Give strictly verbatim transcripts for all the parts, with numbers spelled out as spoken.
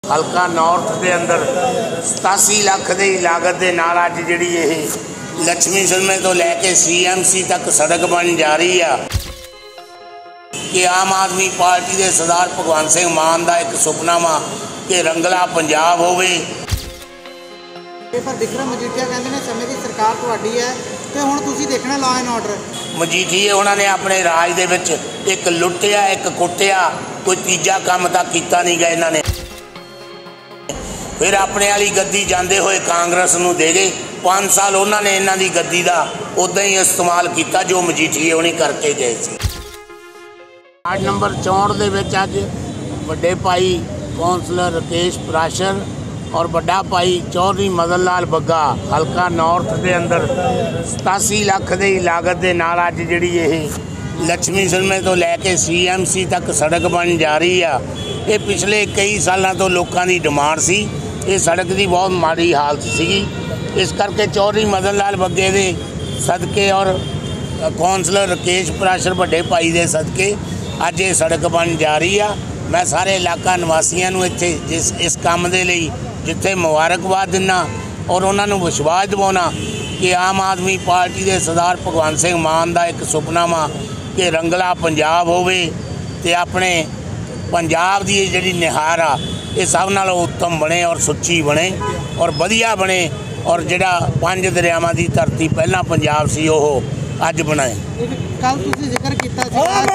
हल्का नॉर्थ के अंदर सतासी लख की लागत के नाल अज जिहड़ी ये लक्ष्मी सिलमे तो लैके सी एम सी तक सड़क बन जा रही है कि आम आदमी पार्टी के सरदार भगवंत सिंह मान का एक सुपना वा कि रंगला पंजाब होवे। पर विक्रम मजीठिया कहते हैं समय की सरकार तुहाडी है तो हुण तुसीं देखना लॉ एंड ऑर्डर। मजीठिए उन्होंने अपने राज दे विच एक लुटिया एक कुटिया कोई तीजा काम तक कीता नहीं गया। इन्होंने फिर अपने वाली गद्दी जाते हुए कांग्रेस नूं दे गए। पाँच साल उन्होंने इन्हां दी गद्दी का उदा ही इस्तेमाल किया जो मजीठिए उन्हें करके गए थे। वार्ड नंबर चौंठ के विच अज वड्डे भाई कौंसलर राकेश पराशर और बड़ा भाई चौधरी मदन लाल बग्गा हल्का नॉर्थ के अंदर सतासी लख की लागत के नाल अज जिहड़ी ये लक्ष्मी सिलमे तो लैके सी एम सी तक सड़क बन जा रही है। ये पिछले कई सालों तो लोगों की डिमांड सी। ये सड़क की बहुत माड़ी हालत सी। इस करके चौधरी मदन लाल बग्गे के सदके और कौंसलर राकेश पराशर बड़े भाई के सदके अज ये सड़क बन जा रही है। मैं सारे इलाका निवासियों को इत्थे जिस इस काम के लिए जिथे मुबारकबाद दिना और उन्होंने विश्वास दिवाना कि आम आदमी पार्टी के सरदार भगवंत सिंह मान का एक सुपना वा कि रंगला पंजाब होवे ते अपने पंजाब की जिहड़ी निहार आ ये सब नालों उत्तम बने और सुच्ची बने और वधिया बने और जिहड़ा पंज दरियावां की धरती पहला पंजाब सी ओह अज बनाए। कल तुसीं जिक्र कीता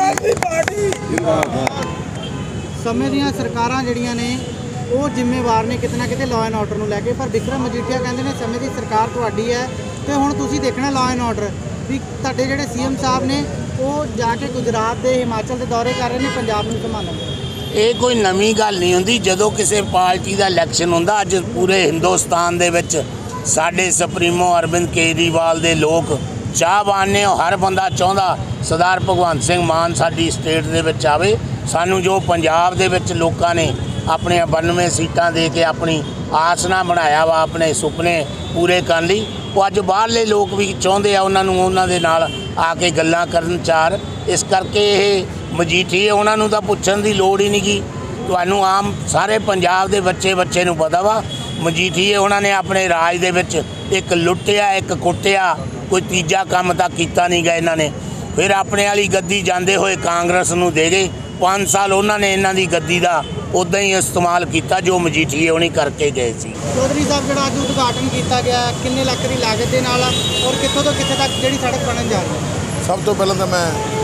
समय दीयां सरकारां जिहड़ियां ने वो जिम्मेवार ने कितना किते लॉ एंड ऑर्डर नूं लैके। पर विक्रम मजीठिया कहते हैं समय की सरकार तुहाडी है तो हुण तुसीं देखना लॉ एंड ऑर्डर भी तुहाडे जिहड़े सी एम साहब ने वो जाके गुजरात के हिमाचल के दौरे कर रहे हैं पंजाब नूं संभालण। ये कोई नवीं गल नहीं हुंदी। जदों किसी पार्टी का इलैक्शन हुंदा अज पूरे हिंदुस्तान दे विच साडे सुप्रीमो अरविंद केजरीवाल दे लोग चाहवान ने हर बंदा चाहुंदा सरदार भगवंत सिंह मान साडी स्टेट दे विच आवे। सानू जो पंजाब दे विच लोकां ने अपने बानवे सीटां दे के अपनी आसना बनाया वा अपने सुपने पूरे करन लई वो अज बाहरले लोग भी चाहुंदे आ उन्हां नूं उन्हां दे नाल आके गल्लां करन चार। इस करके ये मजीठिए उन्हां नूं तां पुछण दी लोड़ ही नहीं गी। तुहानूं आम सारे पंजाब दे बच्चे बच्चे नूं पता वा मजीठिए उन्होंने अपने राज दे विच एक लुटिया एक कुटिया कोई तीजा काम तक कीता नहीं गया। इन्होंने फिर अपने वाली गद्दी जाते हुए कांग्रेस नूं दे गए। पाँच साल उन्होंने इन्हां दी गद्दी का उदा ही इस्तेमाल किया जो मजीठिए उन्हें करके गए थे। चौधरी साहब जो अज उद्घाटन किया गया किन्ने लख की लागत के नाल और कितों तो कितने तक जी सड़क बनन जा रही है। सब तो पहले तो मैं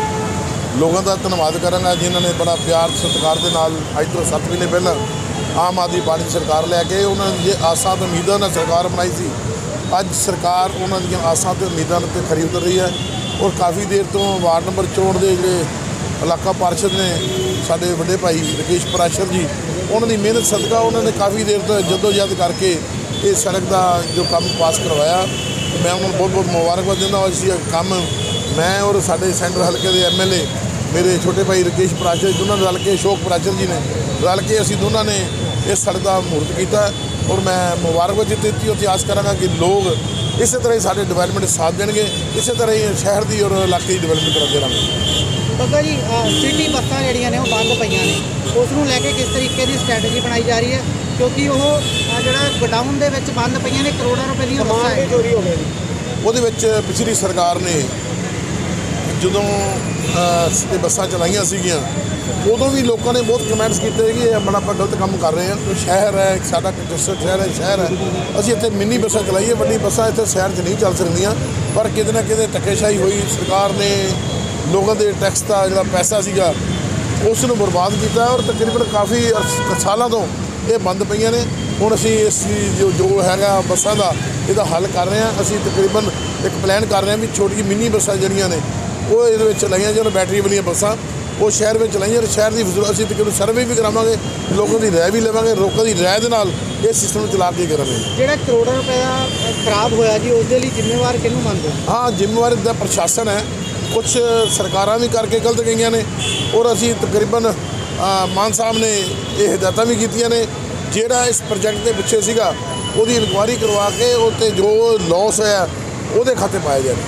लोगों का धन्यवाद करांगा जिन्होंने बड़ा प्यार सत्कार के नाल अज तो सत्त महीने पहले आम आदमी पार्टी सरकार लैके उन्होंने जो आसां तो उम्मीदां ने सरकार बनाई सी अज सरकार उन्होंने आसां तो उम्मीदां ते खरी उतर रही है। और काफ़ी देर तो वार्ड नंबर चौंठ के जोड़े इलाका पार्षद ने साडे वड्डे भाई राकेश पराशर जी उन्होंने मेहनत सदका उन्होंने काफ़ी देर तो जदोजहद करके ये सड़क का जो काम पास करवाया। मैं उन्होंने बहुत बहुत मुबारकबाद दिंदा। और इसी काम मैं और साडे सेंटर हल्के के एम एल ए मेरे छोटे भाई राकेश पराशर दोनों रल के अशोक पराशर जी ने रल के असीं दोनों ने इस सड़क का मुहूर्त किया। और मैं मुबारकबाद दी और आस करांगा कि लोग इस तरह ही साडे डिवेलपमेंट साथ देंगे इस तरह ही शहर की और इलाके की डिवेलपमेंट करते रहेंगे। बग्गा जी सिटी बसां जिहड़ियां ने वो बंद पईयां ने उस नूं लैके किस तरीके की स्ट्रैटेजी बनाई जा रही है क्योंकि वो जिहड़ा गोडाउन दे विच बंद पईयां ने करोड़ों रुपए दी बसां चोरी हो गई। ਉਹਦੇ ਵਿੱਚ ਪਿਛਲੀ ਸਰਕਾਰ ਨੇ ਜਦੋਂ ਇਹ ਬੱਸਾਂ ਚਲਾਈਆਂ ਸੀਗੀਆਂ ਉਦੋਂ ਵੀ ਲੋਕਾਂ ਨੇ ਬਹੁਤ ਕਮੈਂਟਸ ਕੀਤੇ ਕਿ ਇਹ ਬੜਾ ਗਲਤ ਕੰਮ ਕਰ ਰਹੇ ਆ। ਸ਼ਹਿਰ ਹੈ ਸਾਡਾ ਕੰਜਸਟਡ ਸ਼ਹਿਰ ਹੈ ਸ਼ਹਿਰ ਹੈ ਅਸੀਂ ਇੱਥੇ ਮਿੰਨੀ ਬੱਸਾਂ ਚਲਾਈਏ ਵੱਡੀ ਬੱਸਾਂ ਇੱਥੇ ਸ਼ਹਿਰ 'ਚ ਨਹੀਂ ਚੱਲ ਸਕਦੀਆਂ। ਪਰ ਕਿਤੇ ਨਾ ਕਿਤੇ ਧੱਕੇਸ਼ਾਹੀ ਹੋਈ ਸਰਕਾਰ ਨੇ ਲੋਕਾਂ ਦੇ ਟੈਕਸ ਦਾ ਜਿਹੜਾ ਪੈਸਾ ਸੀਗਾ ਉਸ ਨੂੰ ਬਰਬਾਦ ਕੀਤਾ ਔਰ ਤਕਰੀਬਨ ਕਾਫੀ ਸਾਲਾਂ ਤੋਂ ਇਹ ਬੰਦ ਪਈਆਂ ਨੇ। ਹੁਣ ਅਸੀਂ ਇਸ ਜੋ ਜੋ ਹੈਗਾ ਬੱਸਾਂ ਦਾ ਇਹਦਾ ਹੱਲ ਕਰ ਰਹੇ ਹਾਂ। ਅਸੀਂ ਤਕਰੀਬਨ ਇੱਕ ਪਲਾਨ ਕਰ ਰਹੇ ਹਾਂ ਵੀ ਛੋਟੀ ਮਿੰਨੀ ਬੱਸਾਂ ਜਿਹੜੀਆਂ ਨੇ ਉਹ ਇਹਦੇ ਵਿੱਚ ਚਲਾਈਆਂ ਜਾਣ ਬੈਟਰੀ ਵਾਲੀਆਂ ਬੱਸਾਂ ਉਹ ਸ਼ਹਿਰ ਵਿੱਚ ਚਲਾਈਆਂ। ਸ਼ਹਿਰ ਦੀ ਅਸੀਂ ਤਕਰੀਬਨ ਸਰਵੇ ਵੀ ਕਰਾਵਾਂਗੇ ਲੋਕਾਂ ਦੀ ਰਾਏ ਵੀ ਲਵਾਂਗੇ ਲੋਕਾਂ ਦੀ ਰਾਏ ਦੇ ਨਾਲ ਇਹ ਸਿਸਟਮ ਚਲਾ ਕੇ ਕਰਾਂਗੇ। ਜਿਹੜਾ ਕਰੋੜਾਂ ਰੁਪਏ ਦਾ ਖਰਾਬ ਹੋਇਆ ਜੀ ਉਸ ਦੇ ਲਈ ਜ਼ਿੰਮੇਵਾਰ ਕਿਹਨੂੰ ਮੰਨਦੇ? ਹਾਂ ਜ਼ਿੰਮੇਵਾਰੀ ਦਾ ਪ੍ਰਸ਼ਾਸਨ ਹੈ। कुछ सरकारां भी करके गलत गई ने और असी तकरीबन मान साहब ने ये हिदायतां भी कीतियां ने जिहड़ा इस प्रोजेक्ट के पिछे सीगा उहदी इनकुआरी करवा के उत्ते जो लॉस होया उहदे खाते पाए जाए।